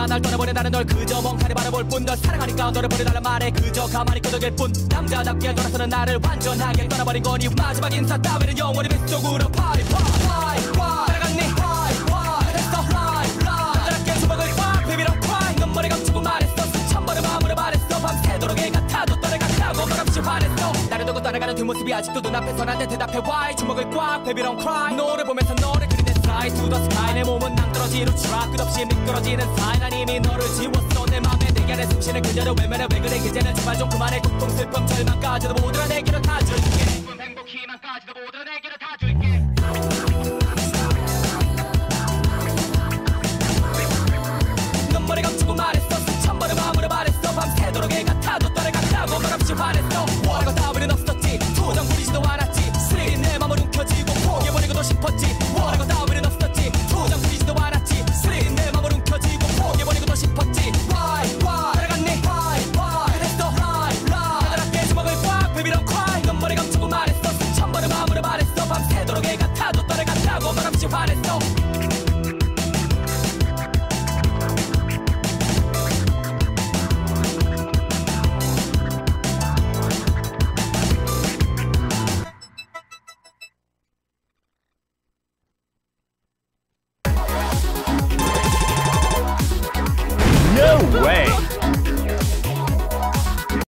날 떠나버린 나는 널 그저 멍하니 바라볼 뿐 널 사랑하니까 너를 버리달란 말에 그저 가만히 끄덕일 뿐 남자답게 돌아서는 나를 완전하게 떠나버린 거니 마지막 인사 따위는 영원히 뱃속으로 파리 따라갔니 그랬어 남자답게 주먹을 꽉 비비러 cry 눈물에 감추고 말했어 수천 번을 마음으로 말했어 밤새도록 애 같아도 떠나가라고 말없이 화냈어 나를 두고 떠나가는 뒷모습이 아직도 눈앞에서 나한테 대답해 why 주먹을 꽉 비비러 cry 노를 보면서 너를 그린 내 side to the sky 내 몸은 낭떠러지로 track 끝없이 미끄러지는 사이 난 이미 너를 지웠어 내 맘에 내게 안에 숨쉬는 그녀를 외면해 왜 그래 이제는 제발 좀 그만해 고통 슬픔 절망까지도 모두 다 내게로 다 줄게 기쁨 행복 희망까지도 모두 다 내게로 다 줄게 눈물에 감추고 말했어 수천 번을 마음으로 말했어 밤새도록 애 같아도 떠나간다고 말없이 화냈어 원하고 따위는 없었지 투정 부리지도 않았지 스릴이 내 맘을 움켜쥐고 포기해버리고도 싶었지 원하고 따위는 없었지 투정 부리지도 않았지 스릴이 내 맘을 움켜쥐고 포기해버리고도 싶었지 따라갔니 그랬어 나답게 주먹을 꽉 비비러 cry 눈물에 감추고 말했어 수천 번을 마음으로 말했어 밤새도록 애 같아도 떠나간다고 말없이 화냈어 No way!